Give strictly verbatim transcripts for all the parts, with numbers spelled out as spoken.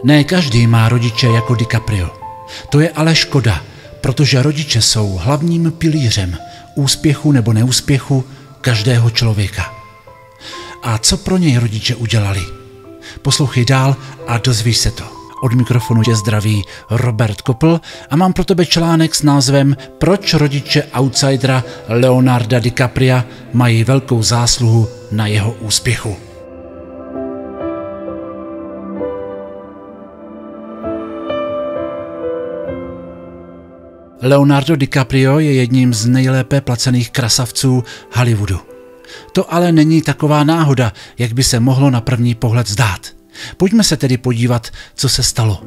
Ne každý má rodiče jako DiCaprio. To je ale škoda, protože rodiče jsou hlavním pilířem úspěchu nebo neúspěchu každého člověka. A co pro něj rodiče udělali? Poslouchej dál a dozvíš se to. Od mikrofonu tě zdraví Robert Kopl a mám pro tebe článek s názvem Proč rodiče outsidera Leonarda DiCapria mají velkou zásluhu na jeho úspěchu. Leonardo DiCaprio je jedním z nejlépe placených krasavců Hollywoodu. To ale není taková náhoda, jak by se mohlo na první pohled zdát. Pojďme se tedy podívat, co se stalo.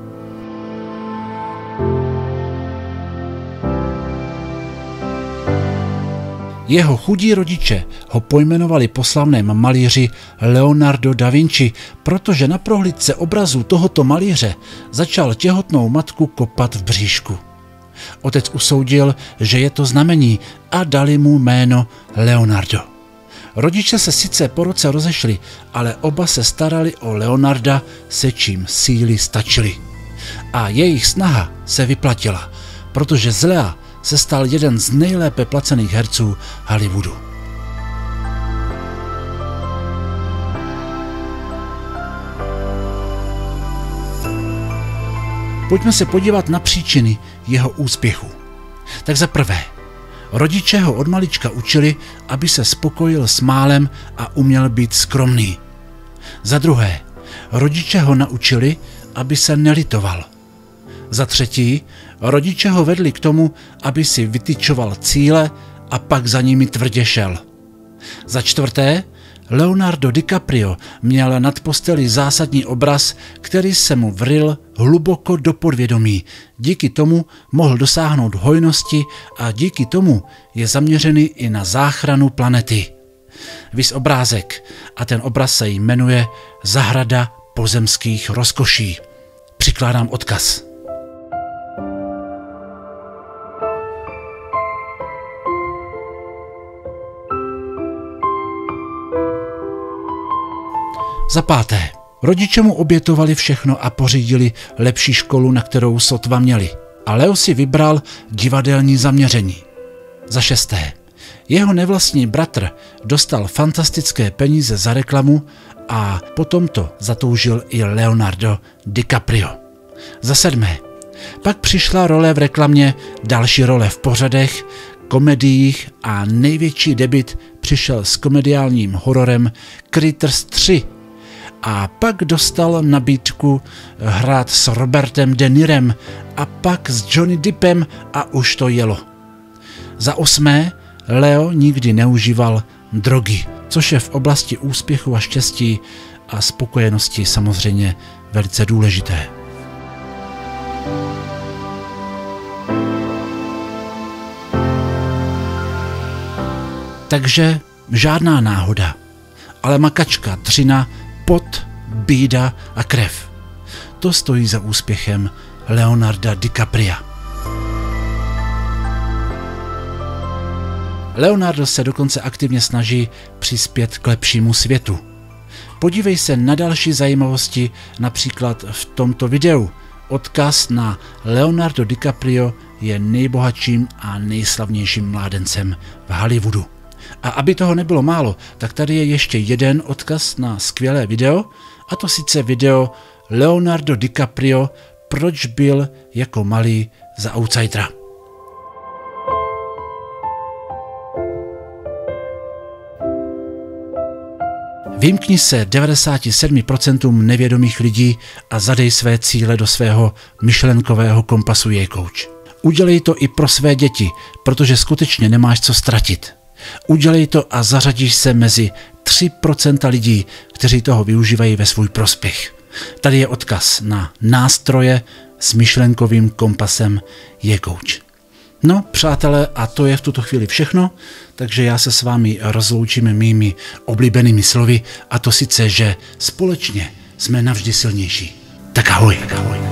Jeho chudí rodiče ho pojmenovali po slavném malíři Leonardo da Vinci, protože na prohlídce obrazů tohoto malíře začal těhotnou matku kopat v bříšku. Otec usoudil, že je to znamení a dali mu jméno Leonardo. Rodiče se sice po roce rozešli, ale oba se starali o Leonarda, se čím síly stačily. A jejich snaha se vyplatila, protože z Lea se stal jeden z nejlépe placených herců Hollywoodu. Pojďme se podívat na příčiny jeho úspěchu. Tak za prvé, rodiče ho od malička učili, aby se spokojil s málem a uměl být skromný. Za druhé, rodiče ho naučili, aby se nelitoval. Za třetí, rodiče ho vedli k tomu, aby si vytyčoval cíle a pak za nimi tvrdě šel. Za čtvrté, Leonardo DiCaprio měl nad postelí zásadní obraz, který se mu vryl hluboko do podvědomí. Díky tomu mohl dosáhnout hojnosti a díky tomu je zaměřený i na záchranu planety. Viz obrázek a ten obraz se jmenuje Zahrada pozemských rozkoší. Přikládám odkaz. Za páté, rodiče mu obětovali všechno a pořídili lepší školu, na kterou sotva měli. A Leo si vybral divadelní zaměření. Za šesté, jeho nevlastní bratr dostal fantastické peníze za reklamu a potom to zatoužil i Leonardo DiCaprio. Za sedmé, pak přišla role v reklamě, další role v pořadech, komediích a největší debut přišel s komediálním hororem Critters tři. A pak dostal nabídku hrát s Robertem De Nirem a pak s Johnny Deppem a už to jelo. Za osmé, Leo nikdy neužíval drogy, což je v oblasti úspěchu a štěstí a spokojenosti samozřejmě velice důležité. Takže žádná náhoda, ale makačka, dřina, pot, bída a krev. To stojí za úspěchem Leonarda DiCapria. Leonardo se dokonce aktivně snaží přispět k lepšímu světu. Podívej se na další zajímavosti, například v tomto videu. Odkaz na Leonardo DiCaprio je nejbohatším a nejslavnějším mládencem v Hollywoodu. A aby toho nebylo málo, tak tady je ještě jeden odkaz na skvělé video, a to sice video Leonardo DiCaprio, proč byl jako malý za outsidera. Vymkni se devadesáti sedmi procentům nevědomých lidí a zadej své cíle do svého myšlenkového kompasu J-Coach. Udělej to i pro své děti, protože skutečně nemáš co ztratit. Udělej to a zařadíš se mezi tři procenta lidí, kteří toho využívají ve svůj prospěch. Tady je odkaz na nástroje s myšlenkovým kompasem J-Coach. No, přátelé, a to je v tuto chvíli všechno, takže já se s vámi rozloučím mými oblíbenými slovy, a to sice, že společně jsme navždy silnější. Tak ahoj. Tak ahoj.